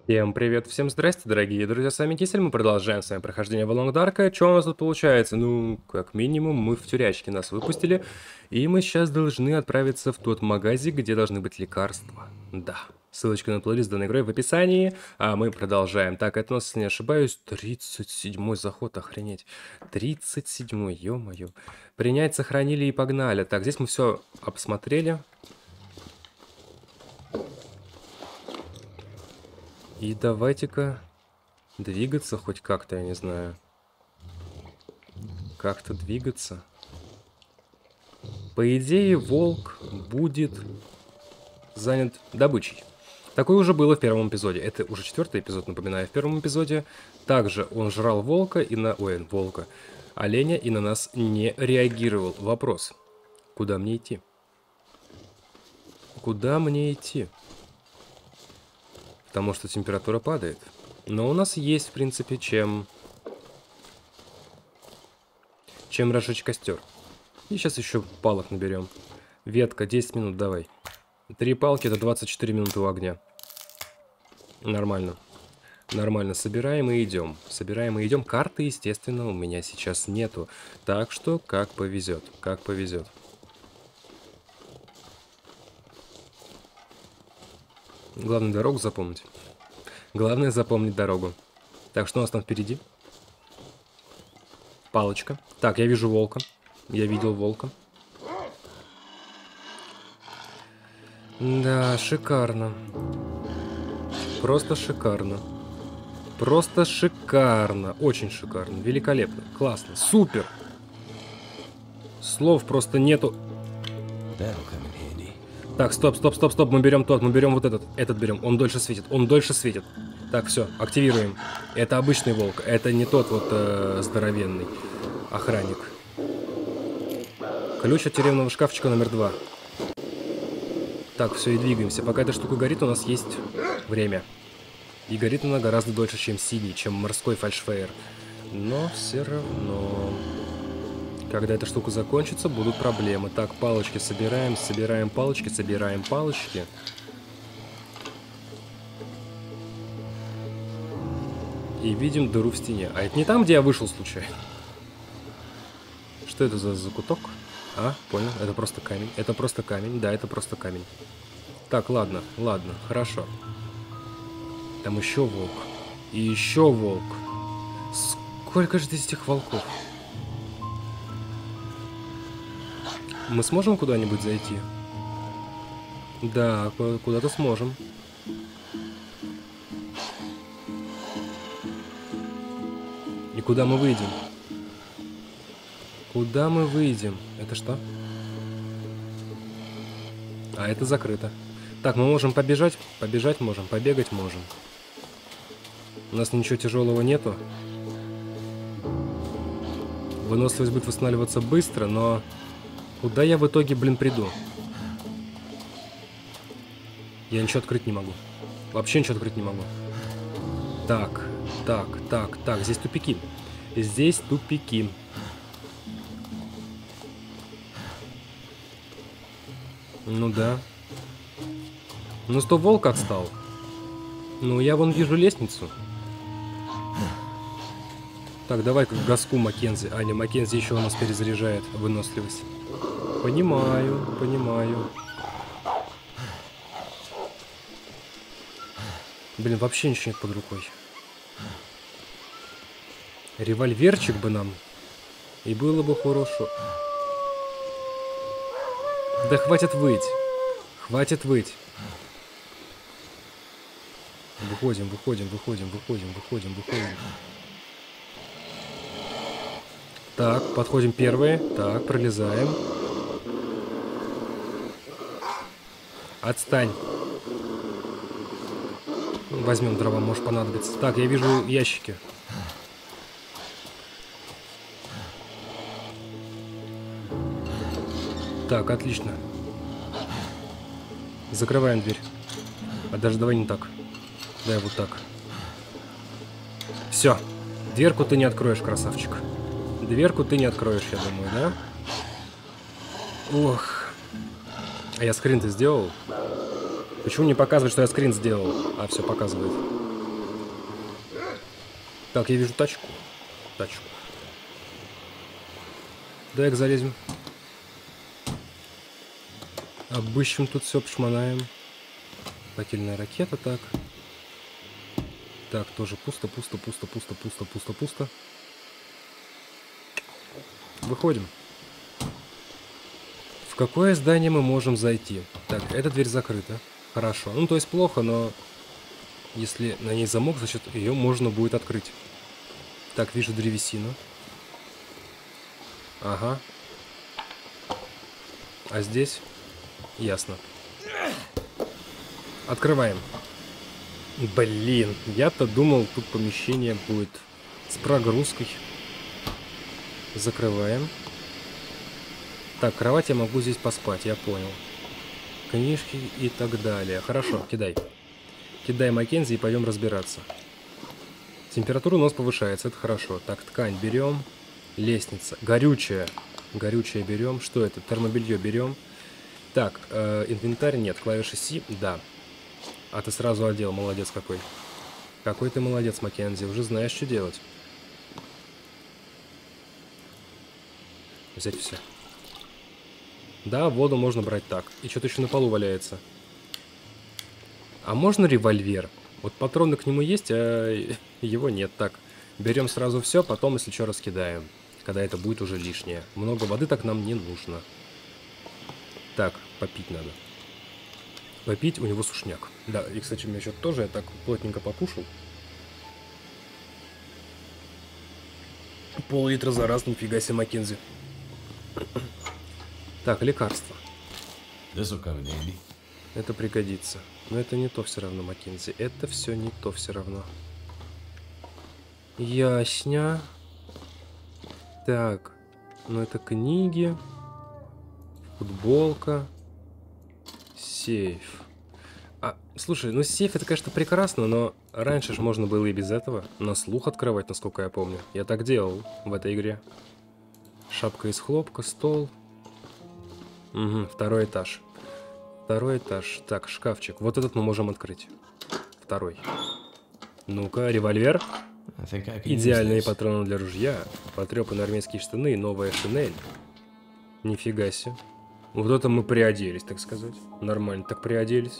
Всем привет, всем здрасте, дорогие друзья, с вами Кисель, мы продолжаем с вами прохождение Волонг Дарка. Что у нас тут получается? Ну, как минимум, мы в тюрячке нас выпустили, и мы сейчас должны отправиться в тот магазин, где должны быть лекарства. Да, ссылочка на плейлист данной игры в описании, а мы продолжаем. Так, это у нас, если не ошибаюсь, 37-й заход, охренеть. 37-й, ё-моё. Принять, сохранили и погнали. Так, здесь мы все обсмотрели. И давайте-ка двигаться хоть как-то, я не знаю. Как-то двигаться. По идее, волк будет занят добычей. Такое уже было в первом эпизоде. Это уже 4-й эпизод, напоминаю. В первом эпизоде также он жрал волка и на... Ой, волка. Оленя и на нас не реагировал. Вопрос. Куда мне идти? Куда мне идти? Потому что температура падает. Но у нас есть, в принципе, чем разжечь костер. И сейчас еще палок наберем. Ветка, 10 минут, давай. 3 палки, это 24 минуты у огня. Нормально. Нормально, собираем и идем. Собираем и идем. Карты, естественно, у меня сейчас нету. Так что, как повезет. Как повезет. Главное дорогу запомнить. Главное запомнить дорогу. Так, что у нас там впереди? Палочка. Так, я вижу волка. Я видел волка. Да, шикарно. Просто шикарно. Просто шикарно. Очень шикарно. Великолепно. Классно. Супер. Слов просто нету. Так, стоп, стоп, стоп, стоп. Мы берем тот, мы берем вот этот. Этот берем. Он дольше светит. Он дольше светит. Так, все, активируем. Это обычный волк. Это не тот вот здоровенный охранник. Ключ от тюремного шкафчика номер 2. Так, все, и двигаемся. Пока эта штука горит, у нас есть время. И горит она гораздо дольше, чем синий, чем морской фальшфейер. Но все равно... Когда эта штука закончится, будут проблемы. Так, палочки собираем, собираем палочки, собираем палочки. И видим дыру в стене. А это не там, где я вышел случайно? Что это за закуток? А, понял, это просто камень. Это просто камень, да, это просто камень. Так, ладно, ладно, хорошо. Там еще волк. И еще волк. Сколько же здесь этих волков? Мы сможем куда-нибудь зайти? Да, куда-то сможем. И куда мы выйдем? Куда мы выйдем? Это что? А, это закрыто. Так, мы можем побежать. Побежать можем, побегать можем. У нас ничего тяжелого нету. Выносливость будет восстанавливаться быстро, но... Куда я в итоге, блин, приду? Я ничего открыть не могу. Вообще ничего открыть не могу. Так, так, так, так. Здесь тупики. Здесь тупики. Ну да. Ну, 100 волк отстал. Ну, я вон вижу лестницу. Так, давай-ка к газку Маккензи. А, не, Маккензи еще у нас перезаряжает выносливость. Понимаю, понимаю. Блин, вообще ничего нет под рукой. Револьверчик бы нам. И было бы хорошо. Да хватит выть. Хватит выть. Выходим, выходим, выходим, выходим, выходим, выходим. Так, подходим первые. Так, пролезаем. Отстань. Возьмем дрова, может понадобиться. Так, я вижу ящики. Так, отлично. Закрываем дверь. А даже давай не так. Дай вот так. Все. Дверку ты не откроешь, красавчик. Дверку ты не откроешь, я думаю, да? Ох. А я скрин-то сделал? Почему не показывает, что я скрин сделал? А, все показывает. Так, я вижу тачку. Тачку. Давай-ка залезем. Обыщем тут все, пошмонаем. Факельная ракета, так. Так, тоже пусто, пусто, пусто, пусто, пусто, пусто, пусто. Выходим. В какое здание мы можем зайти? Так, эта дверь закрыта. Хорошо. Ну, то есть плохо, но если на ней замок, значит, ее можно будет открыть. Так, вижу древесину. Ага. А здесь? Ясно. Открываем. Блин, я-то думал, тут помещение будет с прогрузкой. Закрываем. Так, кровать я могу здесь поспать, я понял. Книжки и так далее. Хорошо, кидай. Кидай Маккензи и пойдем разбираться. Температура у нас повышается, это хорошо. Так, ткань берем. Лестница. Горючее. Горючее берем. Что это? Термобелье берем. Так, инвентарь нет. Клавиша C, да. А ты сразу одел, молодец какой. Какой ты молодец, Маккензи, уже знаешь, что делать. Взять все. Да, воду можно брать так. И что-то еще на полу валяется. А можно револьвер? Вот патроны к нему есть, а его нет. Так, берем сразу все, потом, если что, раскидаем. Когда это будет уже лишнее. Много воды так нам не нужно. Так, попить надо. Попить, у него сушняк. Да, и, кстати, у меня еще тоже, я так плотненько покушал. Пол-литра за раз, нифига себе, Маккензи. Так, лекарство. Это пригодится. Но это не то все равно, Маккензи. Это все не то все равно. Ясня. Так, ну это книги. Футболка. Сейф. А, слушай, ну сейф это, конечно, прекрасно, но раньше же можно было и без этого. На слух открывать, насколько я помню. Я так делал в этой игре. Шапка из хлопка, стол. Угу, второй этаж. Второй этаж. Так, шкафчик. Вот этот мы можем открыть. Второй. Ну-ка, револьвер. Идеальные патроны для ружья. Потрепанные армейские штаны и новая шинель. Нифига себе. Вот это мы приоделись, так сказать. Нормально так приоделись.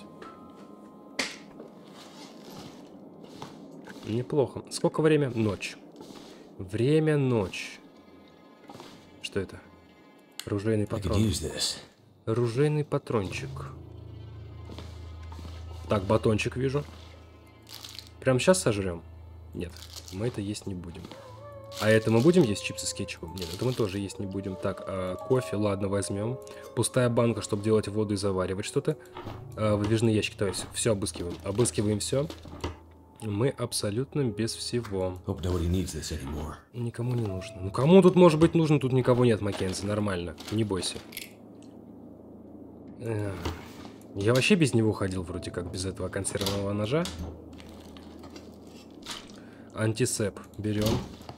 Неплохо. Сколько время? Ночь. Время ночь. Что это? Ружейный патрон. Ружейный патрончик. Так, батончик вижу. Прям сейчас сожрем? Нет, мы это есть не будем. А это мы будем есть, чипсы с кетчупом? Нет, это мы тоже есть не будем. Так, кофе, ладно, возьмем. Пустая банка, чтобы делать воду и заваривать что-то. Выдвижные ящики, давай все обыскиваем. Обыскиваем все. Мы абсолютно без всего. Никому не нужно. Ну кому тут может быть нужно? Тут никого нет, Маккензи, нормально. Не бойся. Я вообще без него ходил, вроде как, без этого консервного ножа. Антисеп берем.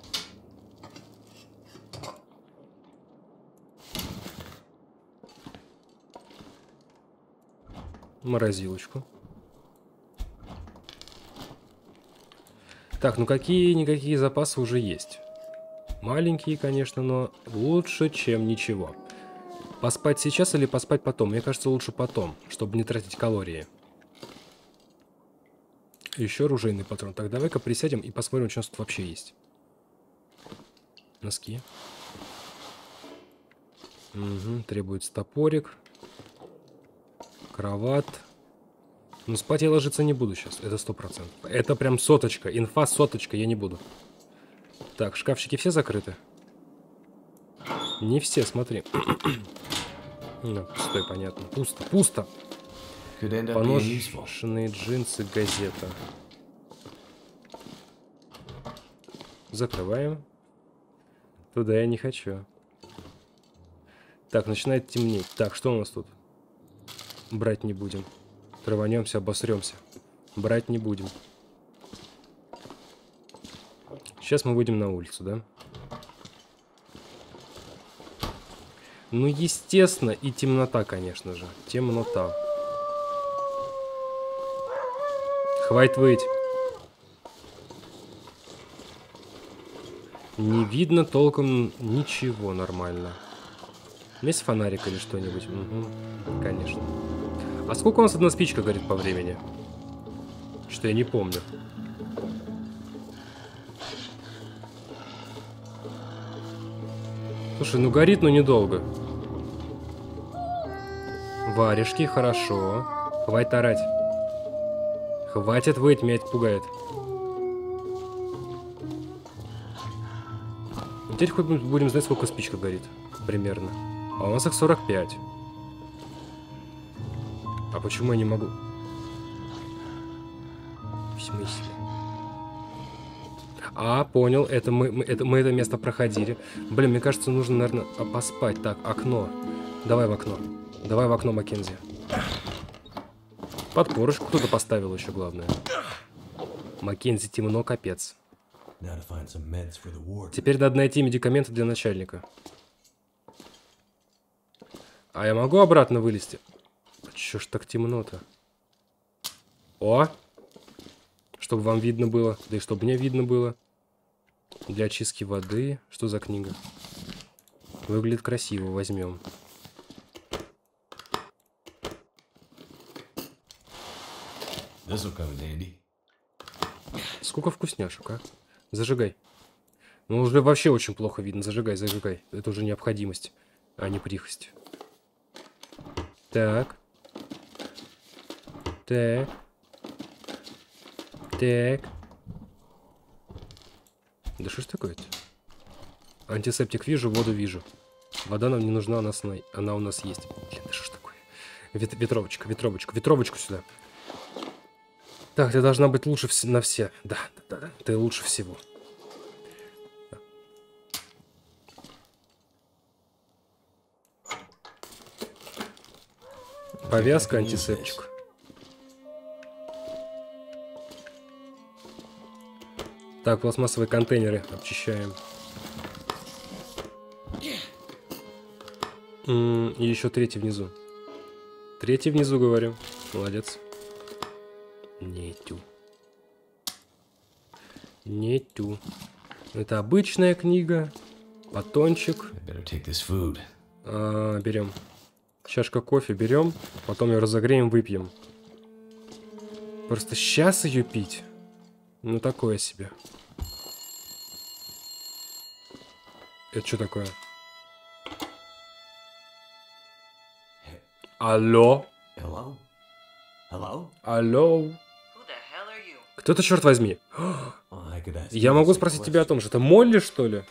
Морозилочку. Так, ну какие-никакие запасы уже есть. Маленькие, конечно, но лучше, чем ничего. Поспать сейчас или поспать потом? Мне кажется, лучше потом, чтобы не тратить калории. Еще оружейный патрон. Так, давай-ка присядем и посмотрим, что у нас тут вообще есть. Носки. Угу, требуется топорик. Кровать. Ну, спать я ложиться не буду сейчас. Это 100%. Это прям соточка. Инфа соточка, я не буду. Так, шкафчики все закрыты? Не все, смотри. Ну, пустой, понятно. Пусто, пусто. Поношенные джинсы, газета. Закрываем. Туда я не хочу. Так, начинает темнеть. Так, что у нас тут? Брать не будем. Траванемся, обосремся. Брать не будем. Сейчас мы выйдем на улицу, да? Ну, естественно, и темнота, конечно же. Темнота. Хватит выть. Не видно толком ничего нормально. Есть фонарик или что-нибудь? Угу, конечно. А сколько у нас одна спичка горит по времени? Что я не помню. Слушай, ну горит, но недолго. Варежки, хорошо. Хватит орать. Хватит выть, меня это пугает. Теперь хоть будем знать, сколько спичка горит. Примерно. А у нас их 45. А почему я не могу? В смысле? А, понял. Это мы это место проходили. Блин, мне кажется, нужно, наверное, поспать. Так, окно. Давай в окно. Давай в окно, Маккензи. Подпорочку кто-то поставил еще, главное. Маккензи, темно, капец. Теперь надо найти медикаменты для начальника. А я могу обратно вылезти? Чё ж так темно-то? О! Чтобы вам видно было. Да и чтобы мне видно было. Для очистки воды. Что за книга? Выглядит красиво. Возьмем. Сколько вкусняшек, а? Зажигай. Ну, уже вообще очень плохо видно. Зажигай, зажигай. Это уже необходимость, а не прихость. Так. Так. Так. Да что ж такое-то? Антисептик вижу, воду вижу. Вода нам не нужна, она у нас есть. Блин, да что ж такое? Ветровочка, ветровочку, ветровочку сюда. Так, ты должна быть лучше на все. Да, ты лучше всего. Повязка, антисептик. Так, пластмассовые контейнеры обчищаем. И еще третий внизу. Третий внизу, говорю. Молодец. Нету. Нету. Это обычная книга. Батончик. Берем. Чашка кофе берем. Потом ее разогреем, выпьем. Просто сейчас ее пить. Ну, такое себе. Это что такое? Алло? Алло? Кто это, черт возьми? Я могу спросить тебя о том же. Это Молли, что ли?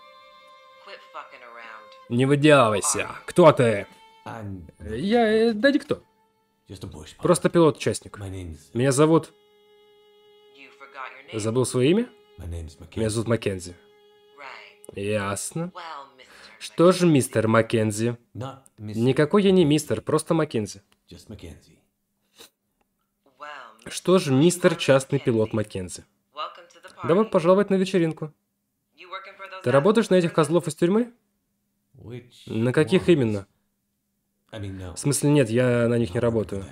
Не выделывайся. Кто ты? Я... Да никто. Просто пилот-участник. Меня зовут... Забыл свое имя? Меня зовут Маккензи. Ясно. Что же, мистер Маккензи? Никакой я не мистер, просто Маккензи. Что же, мистер частный пилот Маккензи? Добро пожаловать на вечеринку. Ты работаешь на этих козлов из тюрьмы? На каких именно? В смысле, нет, я на них не работаю.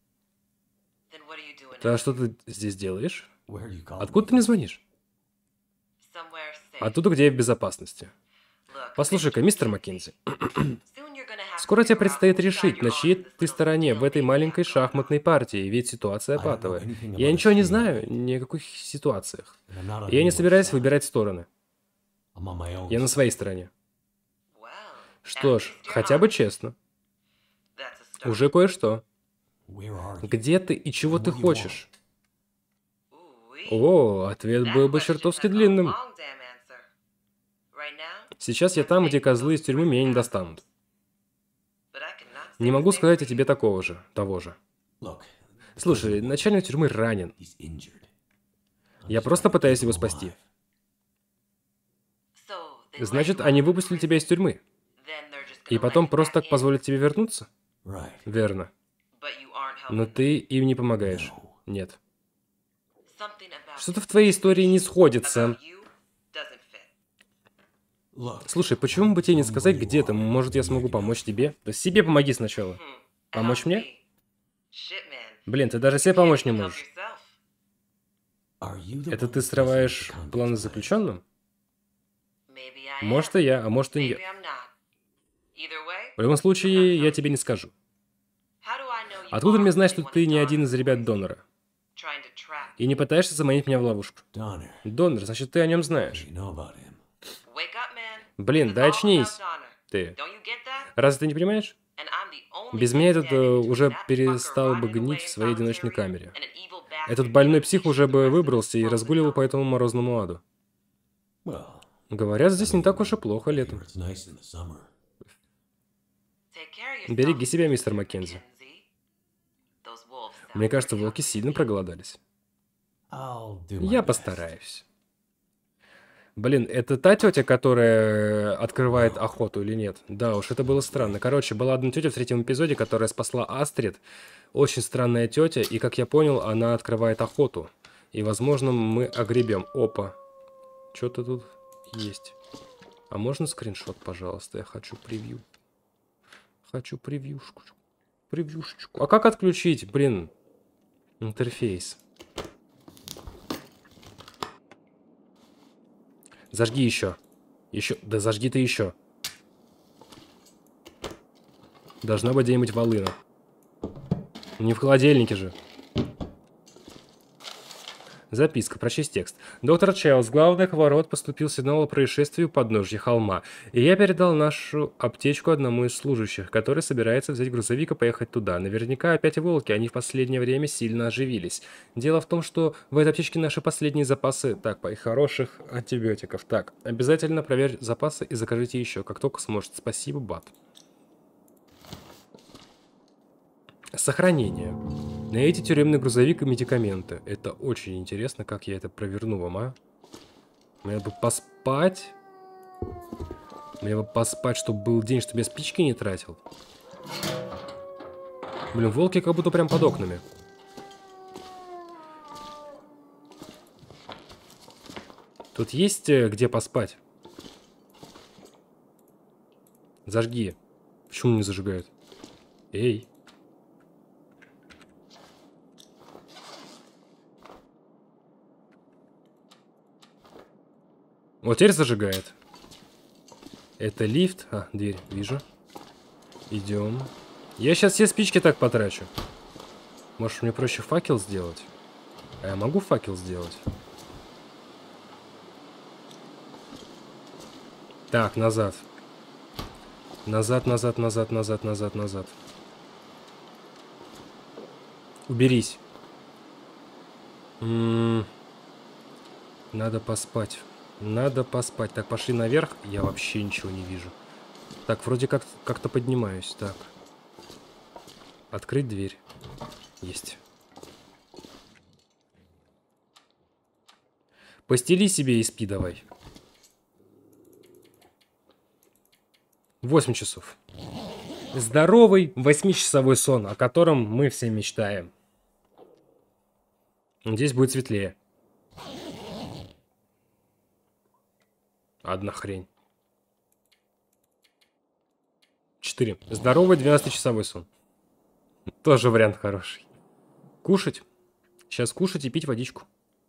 А что ты здесь делаешь? Откуда ты мне звонишь? Оттуда, где я в безопасности. Послушай-ка, мистер Маккензи. Скоро тебе предстоит решить, на чьей ты стороне в этой маленькой шахматной партии, ведь ситуация патовая. Я ничего не знаю ни о каких ситуациях. Я не собираюсь выбирать стороны. Я на своей стороне. Что ж, хотя бы честно. Уже кое-что. Где ты и чего ты хочешь? О, ответ был бы чертовски длинным. Сейчас я там, где козлы из тюрьмы меня не достанут. Не могу сказать о тебе того же. Слушай, начальник тюрьмы ранен. Я просто пытаюсь его спасти. Значит, они выпустили тебя из тюрьмы. И потом просто так позволят тебе вернуться? Верно. Но ты им не помогаешь. Нет. Что-то в твоей истории не сходится. Слушай, почему бы тебе не сказать, где ты? Может, я смогу помочь тебе? Да себе помоги сначала. Помочь мне? Блин, ты даже себе помочь не можешь. Это ты срываешь планы с заключенным? Может и я, а может и нет. В любом случае, я тебе не скажу. Откуда мне знать, что ты не один из ребят Донора? И не пытаешься заманить меня в ловушку? Донор, значит, ты о нем знаешь. Блин, да очнись. Ты. Разве ты не понимаешь? Без меня этот уже перестал бы гнить в своей одиночной камере. Этот больной псих уже бы выбрался и разгуливал по этому морозному аду. Говорят, здесь не так уж и плохо летом. Береги себя, мистер Маккензи. Мне кажется, волки сильно проголодались. Я постараюсь. Блин, это та тетя, которая открывает охоту или нет? Да уж, это было странно. Короче, была одна тетя в третьем эпизоде, которая спасла Астрид. Очень странная тетя, и, как я понял, она открывает охоту. И, возможно, мы огребем. Опа. Что-то тут есть. А можно скриншот, пожалуйста? Я хочу превью. Хочу превьюшку. Превьюшечку. А как отключить, блин, интерфейс? Зажги еще. Еще. Да зажги ты еще. Должна быть где-нибудь волына. Не в холодильнике же. Записка. Прочесть текст. Доктор Чайлз, с главных ворот поступил сигнал о происшествии у подножья холма. И я передал нашу аптечку одному из служащих, который собирается взять грузовик и поехать туда. Наверняка опять волки, они в последнее время сильно оживились. Дело в том, что в этой аптечке наши последние запасы, так, по хороших антибиотиков. Так, обязательно проверь запасы и закажите еще, как только сможете. Спасибо, Бат. Сохранение. Найдите тюремный грузовик и медикаменты. Это очень интересно, как я это проверну вам, а? Мне бы поспать. Мне бы поспать, чтобы был день, чтобы я спички не тратил. Блин, волки как будто прям под окнами. Тут есть где поспать? Зажги. Почему не зажигают? Эй. Вот теперь зажигает. Это лифт. А, дверь, вижу. Идем. Я сейчас все спички так потрачу. Может, мне проще факел сделать? А я могу факел сделать? Так, назад. Назад, назад, назад, назад, назад, назад. Уберись. Надо поспать. Надо поспать. Так, пошли наверх. Я вообще ничего не вижу. Так, вроде как-то поднимаюсь. Так. Открыть дверь. Есть. Постели себе и спи давай. 8 часов. Здоровый 8-часовой сон, о котором мы все мечтаем. Здесь будет светлее. Одна хрень. 4. Здоровый 12-часовой сон. Тоже вариант хороший. Кушать. Сейчас кушать и пить водичку.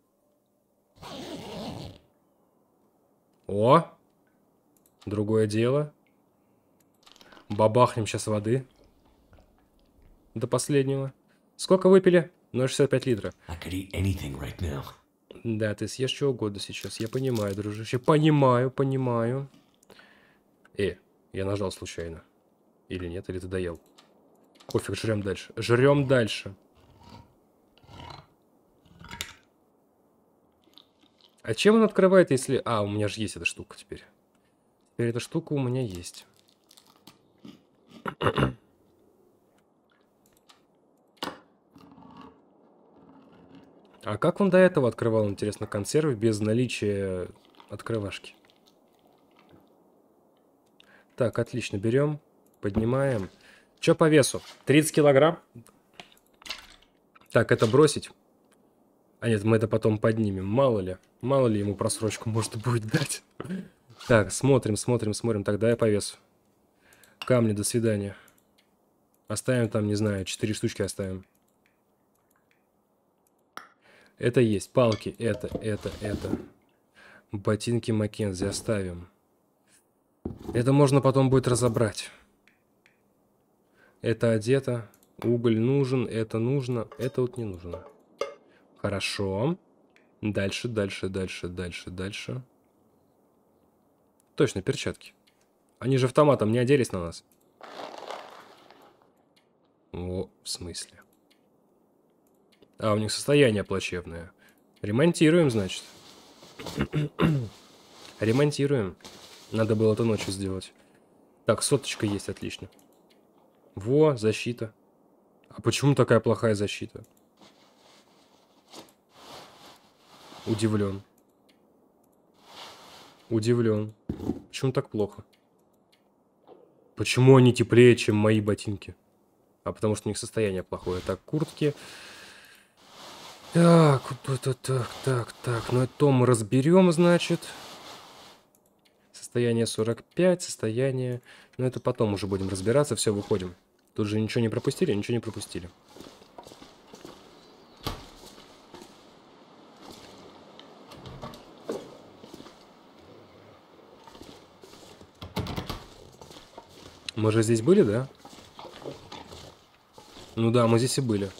О! Другое дело. Бабахнем сейчас воды. До последнего. Сколько выпили? 0,65 литра. Да, ты съешь чего угодно сейчас. Я понимаю, дружище. Понимаю. Я нажал случайно. Или нет, или ты доел. Пофиг, жрем дальше. Жрем дальше. А чем он открывает, если... А, у меня же есть эта штука теперь. Теперь эта штука у меня есть. А как он до этого открывал, интересно, консервы без наличия открывашки? Так, отлично, берем, поднимаем. Чё по весу? 30 килограмм? Так, это бросить? А нет, мы это потом поднимем. Мало ли ему просрочку может будет дать. Так, смотрим. Тогда я по весу. Камни, до свидания. Оставим там, не знаю, 4 штучки оставим. Это есть. Палки. Это. Ботинки Маккензи оставим. Это можно потом будет разобрать. Это одето. Уголь нужен, это нужно. Это вот не нужно. Хорошо. Дальше, дальше, дальше, дальше, дальше. Точно, перчатки. Они же автоматом не оделись на нас. О, в смысле? А, у них состояние плачевное. Ремонтируем, значит. Ремонтируем. Надо было это ночью сделать. Так, соточка есть, отлично. Во, защита. А почему такая плохая защита? Удивлен. Удивлен. Почему так плохо? Почему они теплее, чем мои ботинки? А потому что у них состояние плохое. Так, куртки. Так, так. Ну это мы разберем, значит. Состояние 45, состояние... Ну это потом уже будем разбираться, все, выходим. Тут же ничего не пропустили, ничего не пропустили. Мы же здесь были, да? Ну да, мы здесь и были.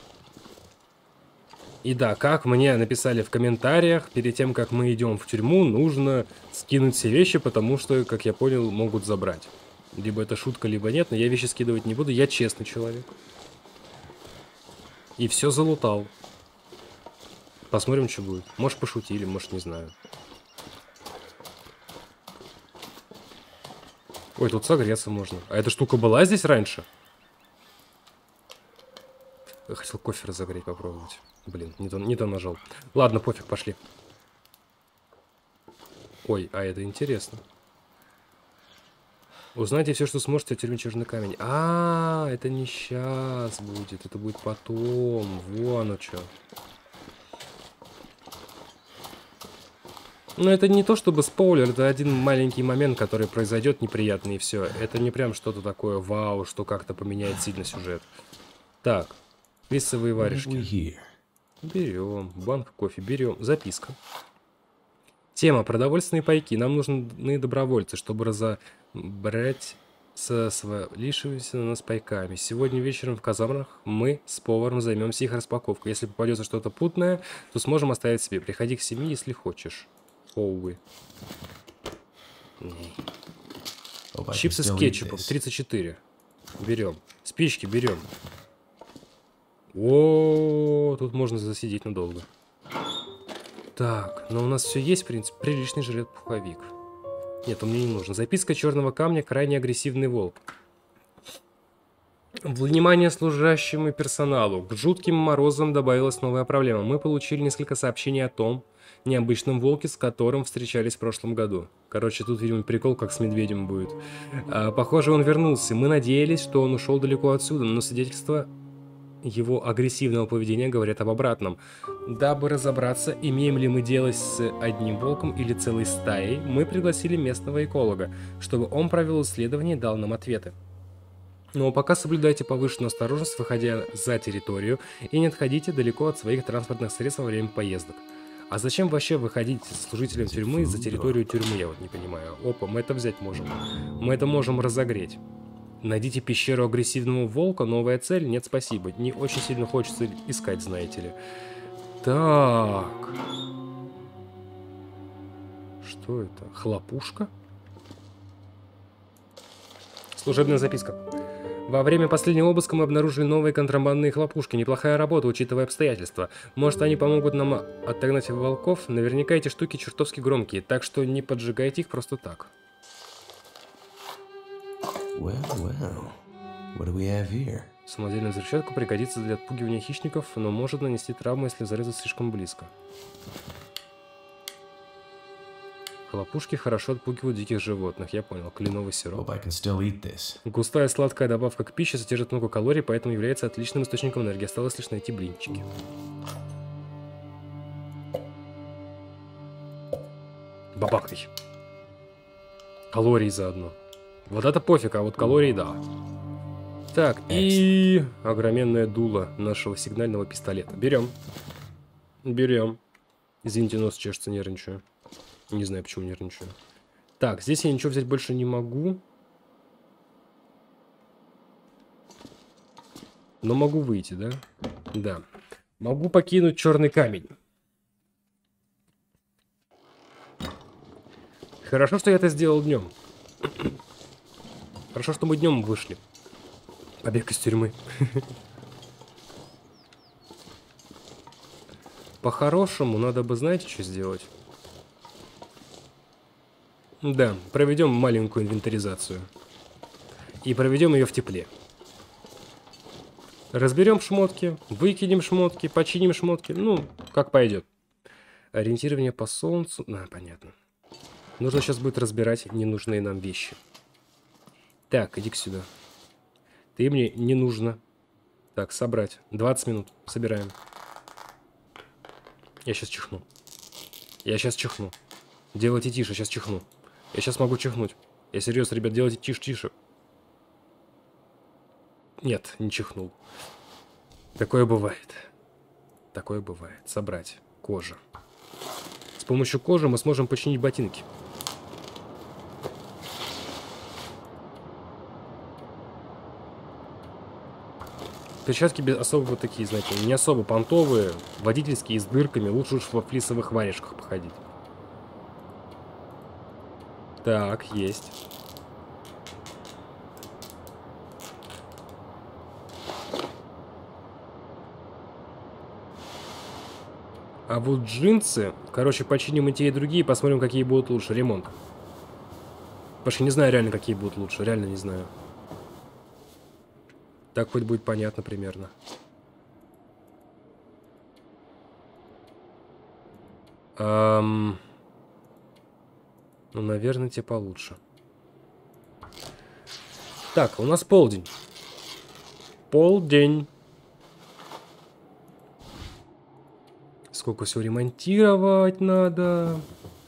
И да, как мне написали в комментариях, перед тем, как мы идем в тюрьму, нужно скинуть все вещи, потому что, как я понял, могут забрать. Либо это шутка, либо нет, но я вещи скидывать не буду, я честный человек. И все залутал. Посмотрим, что будет. Может, пошутили, может, не знаю. Ой, тут согреться можно. А эта штука была здесь раньше? Я хотел кофе разогреть, попробовать. Блин, не то нажал. Ладно, пофиг, пошли. Ой, а это интересно. Узнайте все, что сможете о тюрьме Черный камень. А, это не сейчас будет, это будет потом. Вон оно что. Ну, это не то чтобы спойлер, это один маленький момент, который произойдет неприятный, и все. Это не прям что-то такое вау, что как-то поменяет сильно сюжет. Так, рисовые варежки. Берем. Банк кофе берем. Записка. Тема: продовольственные пайки. Нам нужны добровольцы, чтобы разобрать со свалившимися на нас пайками. Сегодня вечером в казармах мы с поваром займемся их распаковкой. Если попадется что-то путное, то сможем оставить себе. Приходи к семье, если хочешь. Оуи. Чипсы с кетчупом. 34. Берем. Спички берем. О, тут можно засидеть надолго. Так, но у нас все есть, в принципе. Приличный жилет-пуховик. Нет, он мне не нужен. Записка черного камня. Крайне агрессивный волк. Внимание служащему и персоналу. К жутким морозам добавилась новая проблема. Мы получили несколько сообщений о том необычном волке, с которым встречались в прошлом году. Короче, тут, видимо, прикол, как с медведем будет. Похоже, он вернулся. Мы надеялись, что он ушел далеко отсюда, но свидетельства его агрессивного поведения говорят об обратном. Дабы разобраться, имеем ли мы дело с одним волком или целой стаей, мы пригласили местного эколога, чтобы он провел исследование и дал нам ответы. Но пока соблюдайте повышенную осторожность, выходя за территорию, и не отходите далеко от своих транспортных средств во время поездок. А зачем вообще выходить служителям тюрьмы за территорию тюрьмы, я вот не понимаю. Опа, мы это взять можем. Мы это можем разогреть. Найдите пещеру агрессивного волка, новая цель? Нет, спасибо. Не очень сильно хочется искать, знаете ли. Так. Что это? Хлопушка? Служебная записка. Во время последнего обыска мы обнаружили новые контрабандные хлопушки. Неплохая работа, учитывая обстоятельства. Может, они помогут нам отогнать волков? Наверняка эти штуки чертовски громкие, так что не поджигайте их просто так. Самодельная взрывчатка пригодится для отпугивания хищников, но может нанести травму, если зарезать слишком близко. Хлопушки хорошо отпугивают диких животных, я понял. Кленовый сироп. Густая сладкая добавка к пище содержит много калорий, поэтому является отличным источником энергии. Осталось лишь найти блинчики. Бабахай. Калории заодно. Вот это пофиг, а вот калории да. Так, и огроменное дуло нашего сигнального пистолета. Берем. Берем. Извините, нос чешется, нервничаю. Не знаю, почему нервничаю. Так, здесь я ничего взять больше не могу. Но могу выйти, да? Да. Могу покинуть черный камень. Хорошо, что я это сделал днем. Хорошо, что мы днем вышли. Побег из тюрьмы. По-хорошему, надо бы, знаете, что сделать? Да, проведем маленькую инвентаризацию. И проведем ее в тепле. Разберем шмотки, выкинем шмотки, починим шмотки. Ну, как пойдет. Ориентирование по солнцу. Понятно. Нужно сейчас будет разбирать ненужные нам вещи. Так, иди-ка сюда. Ты мне не нужно. Так, собрать. 20 минут. Собираем. Я сейчас чихну. Я сейчас чихну. Делайте тише, сейчас чихну. Я сейчас могу чихнуть. Я серьезно, ребят, делайте тише. Нет, не чихнул. Такое бывает. Такое бывает. Собрать. Кожа. С помощью кожи мы сможем починить ботинки. Перчатки без особо вот такие, знаете, не особо понтовые, водительские, с дырками. Лучше уж во флисовых варежках походить. Так, есть. А вот джинсы, короче, починим и те, и другие, посмотрим, какие будут лучше. Ремонт. Потому что не знаю реально, какие будут лучше. Реально не знаю. Так хоть будет понятно примерно. Ну, наверное, те получше. Так, у нас полдень. Полдень. Сколько всего ремонтировать надо.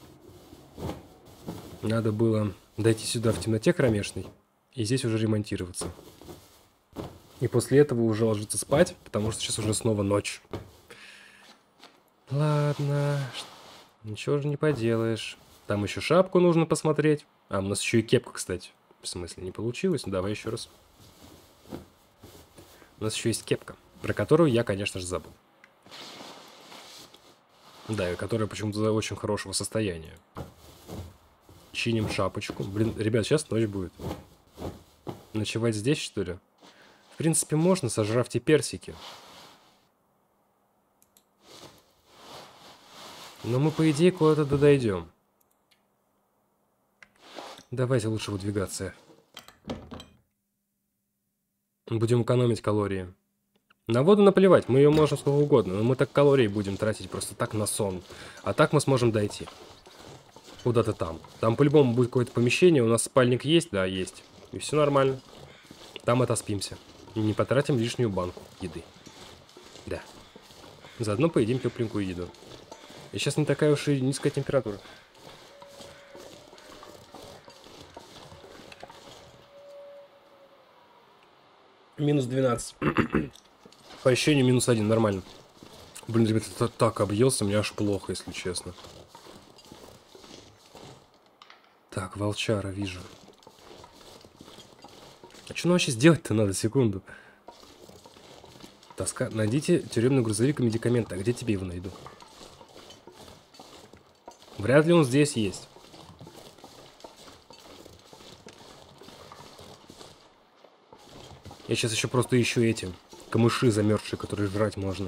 Надо было дойти сюда в темноте кромешной. И здесь уже ремонтироваться. И после этого уже ложиться спать, потому что сейчас уже снова ночь. Ладно. Ничего же не поделаешь. Там еще шапку нужно посмотреть. А, у нас еще и кепка, кстати. В смысле, не получилось? Ну, давай еще раз. У нас еще есть кепка, про которую я, конечно же, забыл. Да, и которая почему-то очень хорошего состояния. Чиним шапочку. Блин, ребят, сейчас ночь будет. Ночевать здесь, что ли? В принципе, можно, сожрав те персики. Но мы, по идее, куда-то дойдем. Давайте лучше выдвигаться. Будем экономить калории. На воду наплевать, мы ее можем сколько угодно, но мы так калорий будем тратить просто так на сон. А так мы сможем дойти. Куда-то там. Там по-любому будет какое-то помещение, у нас спальник есть? Да, есть. И все нормально. Там отоспимся. И не потратим лишнюю банку еды. Да. Заодно поедим тепленькую еду. И сейчас не такая уж и низкая температура. Минус 12. По ощущению минус 1, нормально. Блин, ребята, это так объелся, мне аж плохо, если честно. Так, волчара вижу. А что нам вообще сделать-то надо, секунду? Тоска. Найдите тюремный грузовик и медикаменты. А где тебе его найду? Вряд ли он здесь есть. Я сейчас еще просто ищу эти камыши замерзшие, которые жрать можно.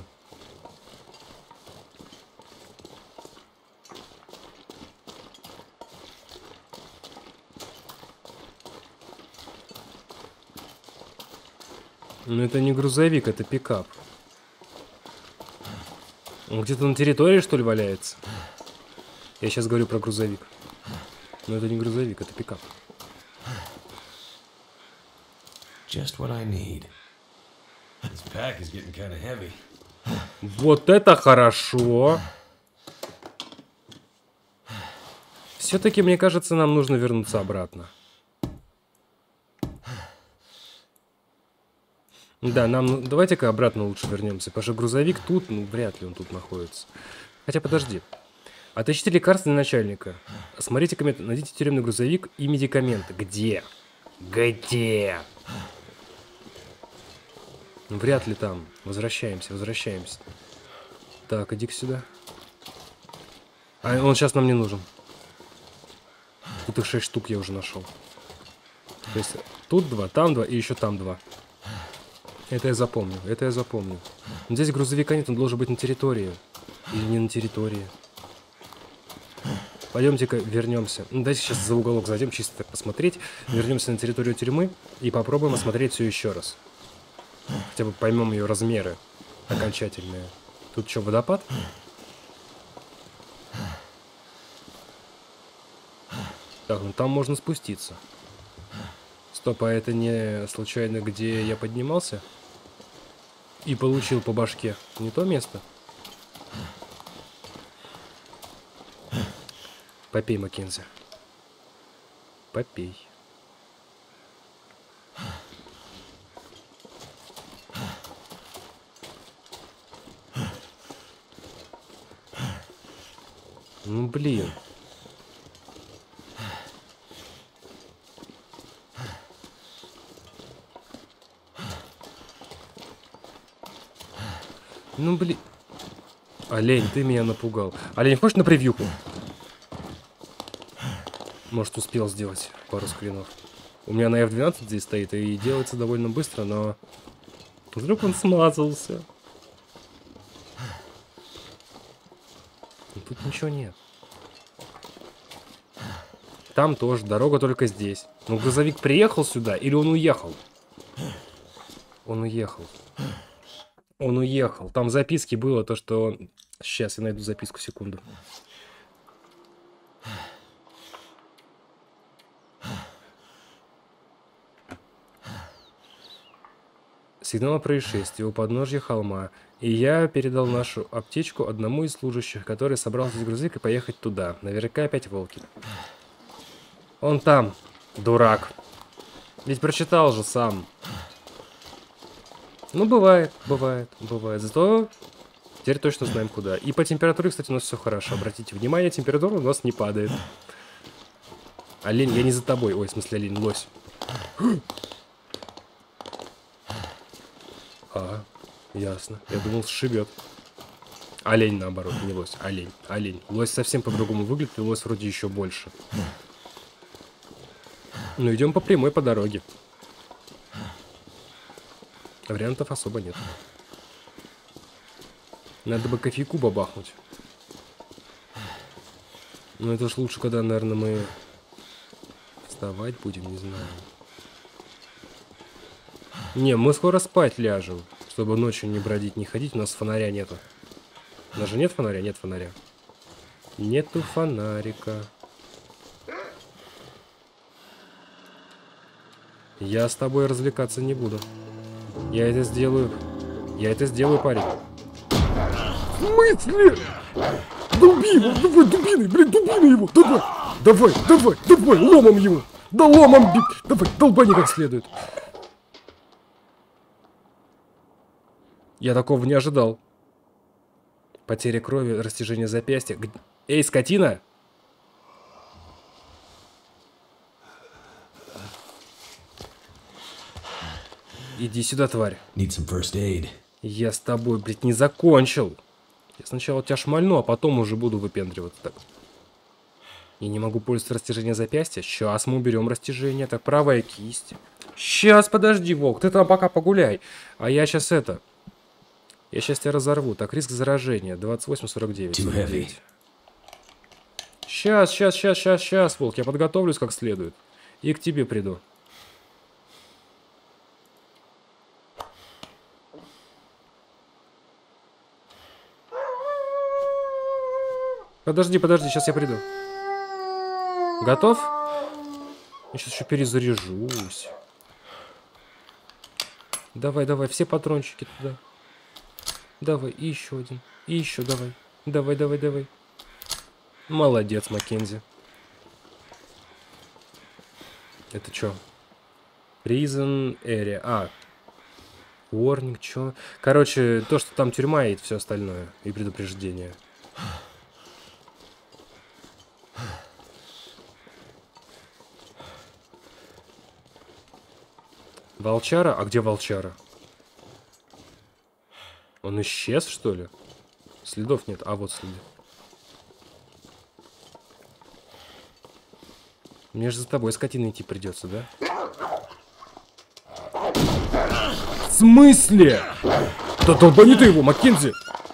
Но это не грузовик, это пикап. Он где-то на территории, что ли, валяется? Я сейчас говорю про грузовик. Но это не грузовик, это пикап. Just what I need. This pack is getting kind of heavy. Вот это хорошо. Все-таки, мне кажется, нам нужно вернуться обратно. Да, нам... Давайте-ка обратно лучше вернемся. Потому что грузовик тут, ну, вряд ли он тут находится. Хотя, подожди. Отыщите лекарства для начальника. Смотрите комменты. Найдите тюремный грузовик и медикаменты. Где? Где? Вряд ли там. Возвращаемся, возвращаемся. Так, иди-ка сюда. А он сейчас нам не нужен. Тут их 6 штук я уже нашел. То есть тут 2, там 2 и еще там 2. Это я запомню, это я запомню. Но здесь грузовика нет, он должен быть на территории. Или не на территории. Пойдемте-ка вернемся. Ну, давайте сейчас за уголок зайдем, чисто так посмотреть. Вернемся на территорию тюрьмы и попробуем осмотреть все еще раз. Хотя бы поймем ее размеры окончательные. Тут что, водопад? Так, ну там можно спуститься. Стоп, а это не случайно, где я поднимался? И получил по башке. Не то место? Попей, Маккензи. Попей. Ну, блин. Ну, блин. Олень, ты меня напугал. Олень, хочешь на превьюху? Может, успел сделать пару скринов. У меня на F12 здесь стоит и делается довольно быстро, но... Вдруг он смазался. Тут ничего нет. Там тоже, дорога только здесь. Ну, грузовик приехал сюда или он уехал? Он уехал. Он уехал. Там в записке было то, что... Сейчас я найду записку, секунду. Сигнал о происшествии у подножья холма. И я передал нашу аптечку одному из служащих, который собрался с грузовик и поехать туда. Наверняка опять волки. Он там, дурак. Ведь прочитал же сам. Ну, бывает, бывает, бывает. Зато теперь точно знаем куда. И по температуре, кстати, у нас все хорошо. Обратите внимание, температура у нас не падает. Олень, я не за тобой. Ой, в смысле, олень, лось. Ага, ясно. Я думал, сшибет. Олень, наоборот, не лось. Олень, олень. Лось совсем по-другому выглядит, и лось вроде еще больше. Ну, идем по прямой, по дороге. Вариантов особо нет. Надо бы кофейку бабахнуть. Ну, это ж лучше, когда, наверное, мы вставать будем, не знаю. Не, мы скоро спать ляжем, чтобы ночью не бродить, не ходить. У нас фонаря нету. У нас же нет фонаря? Нет фонаря. Нету фонарика. Я с тобой развлекаться не буду. Я это сделаю. Я это сделаю, парень. В смысле? Долби его! Давай, дубиной! Блин, дубиной его! Давай! Давай, давай, давай! Ломом его! Да ломом бить! Давай, долбани как следует! Я такого не ожидал. Потеря крови, растяжение запястья. Эй, скотина! Иди сюда, тварь. Need some first aid. Я с тобой, блядь, не закончил. Я сначала тебя шмальну, а потом уже буду выпендриваться так. Я не могу пользоваться растяжением запястья. Сейчас мы уберем растяжение. Так, правая кисть. Сейчас, подожди, волк, ты там пока погуляй. А я сейчас это... Я сейчас тебя разорву. Так, риск заражения. 28-49. Сейчас, волк. Я подготовлюсь как следует. И к тебе приду. Подожди, сейчас я приду. Готов? Я сейчас еще перезаряжусь. Давай, все патрончики туда. Давай, и еще один. И еще давай. Давай. Молодец, Маккензи. Это что? Prison area. А. Warning, что? Короче, то, что там тюрьма и все остальное. И предупреждение. Волчара? А где волчара? Он исчез, что ли? Следов нет. А, вот следы. Мне же за тобой, скотина, идти придется, да? В смысле? Да долбани ты его, Маккензи!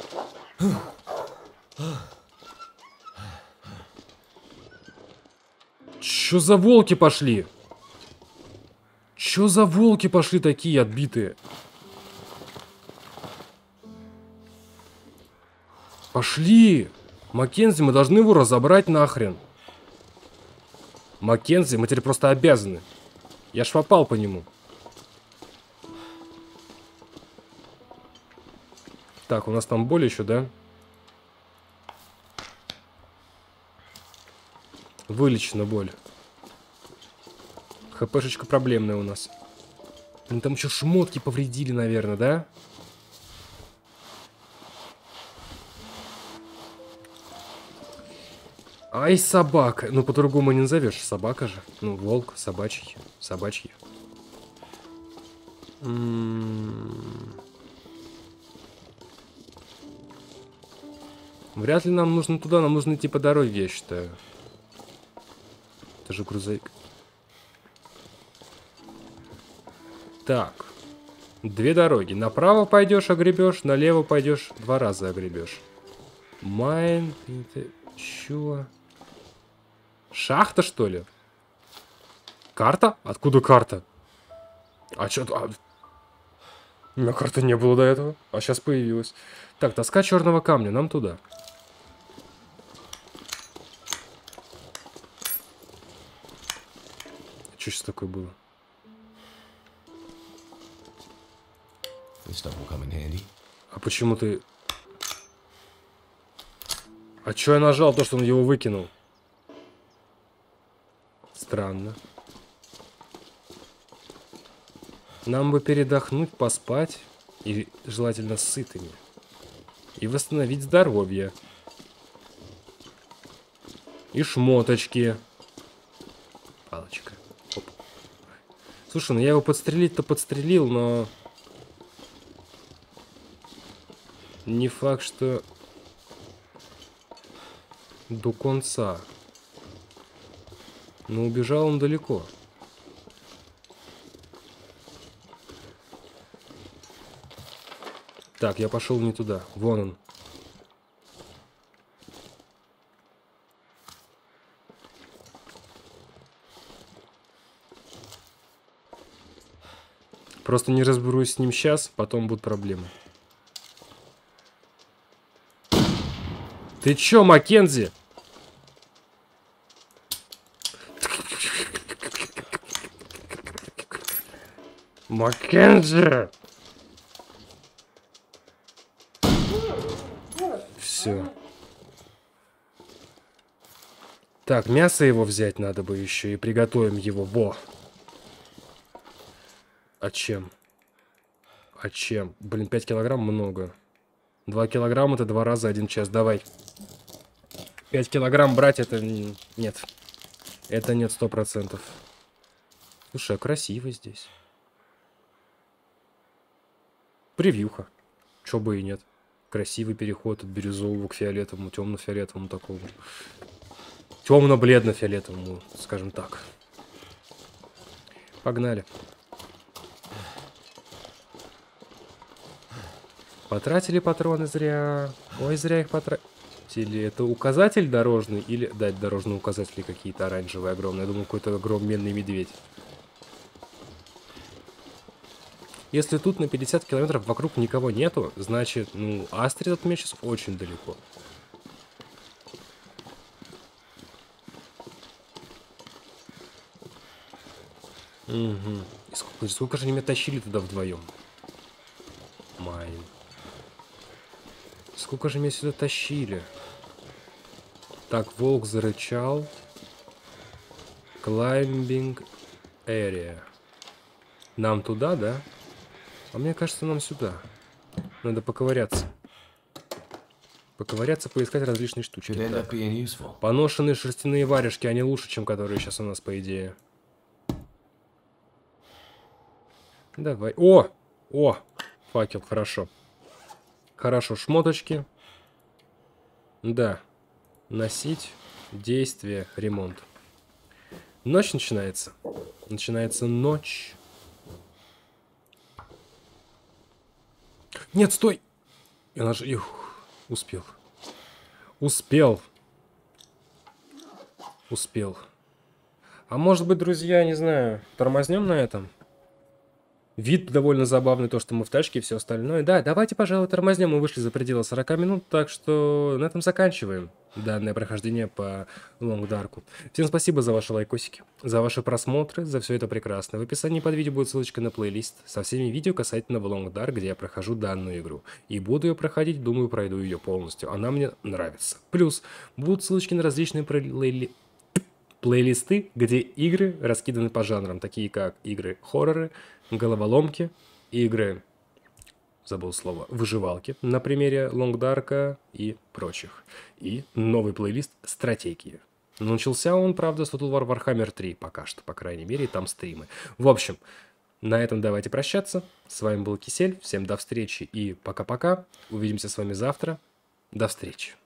Чё за волки пошли? Чё за волки пошли такие отбитые? Пошли! Маккензи, мы должны его разобрать нахрен. Маккензи, мы теперь просто обязаны. Я ж попал по нему. Так, у нас там боль еще, да? Вылечена боль. ХПшечка проблемная у нас. Ну, там еще шмотки повредили, наверное, да? Ай, собака. Ну, по-другому не назовешь. Собака же. Ну, волк, собачий. Собачьи. Вряд ли нам нужно туда. Нам нужно идти по дороге, я считаю. Это же грузовик. Так. Две дороги. Направо пойдешь, огребешь. Налево пойдешь, 2 раза огребешь. Майн... Чё? Шахта, что ли? Карта? Откуда карта? А чё... У меня карты не было до этого. А сейчас появилась. Так, тоска черного камня. Нам туда. Что сейчас такое было? А почему ты... А чё я нажал то, что он его выкинул? Странно. Нам бы передохнуть, поспать. И желательно сытыми. И восстановить здоровье. И шмоточки. Палочка. Оп. Слушай, ну я его подстрелить-то подстрелил, но... Не факт, что... До конца. Но убежал он далеко. Так, я пошел не туда. Вон он. Просто не разберусь с ним сейчас, потом будут проблемы. Ты чё, Маккензи? Маккензи! Все. Так, мясо его взять надо бы еще и приготовим его. Во! А чем? А чем? Блин, 5 килограмм много. 2 килограмма это 2 раза 1 час. Давай. 5 килограмм брать это... Нет. Это нет 100%. Слушай, а красиво здесь. Превьюха. Чё бы и нет. Красивый переход от бирюзового к фиолетовому, темно-фиолетовому такому. Темно-бледно-фиолетовому, скажем так. Погнали. Потратили патроны зря. Ой, зря их потратили. Это указатель дорожный или... Да, это дорожные указатели какие-то оранжевые, огромные. Я думал, какой-то огроменный медведь. Если тут на 50 километров вокруг никого нету, значит, ну, Астрид от меня сейчас очень далеко. Угу. И сколько же они меня тащили туда вдвоем? Майн. Сколько же меня сюда тащили? Так, волк зарычал. Climbing area. Нам туда, да? А мне кажется, нам сюда. Надо поковыряться. Поковыряться, поискать различные штучки. Поношенные шерстяные варежки, они лучше, чем которые сейчас у нас, по идее. Давай. О! О! Факел, хорошо. Хорошо, шмоточки. Да. Носить, действие, ремонт. Ночь начинается. Начинается ночь. Нет, стой! Я наж... Успел. Успел. Успел. А может быть, друзья, не знаю, тормознем на этом? Вид довольно забавный, то, что мы в тачке и все остальное. Да, давайте, пожалуй, тормознем. Мы вышли за пределы 40 минут, так что на этом заканчиваем данное прохождение по Лонгдарку. Всем спасибо за ваши лайкосики, за ваши просмотры, за все это прекрасно. В описании под видео будет ссылочка на плейлист со всеми видео касательно Лонгдарк, где я прохожу данную игру. И буду ее проходить, думаю, пройду ее полностью. Она мне нравится. Плюс будут ссылочки на различные плейлисты, где игры раскиданы по жанрам, такие как игры хорроры, головоломки, игры, забыл слово, выживалки, на примере Лонгдарка и прочих. И новый плейлист стратегии. Начался он, правда, с Total War Warhammer 3 пока что, по крайней мере, и там стримы. В общем, на этом давайте прощаться. С вами был Кисель, всем до встречи и пока-пока. Увидимся с вами завтра. До встречи.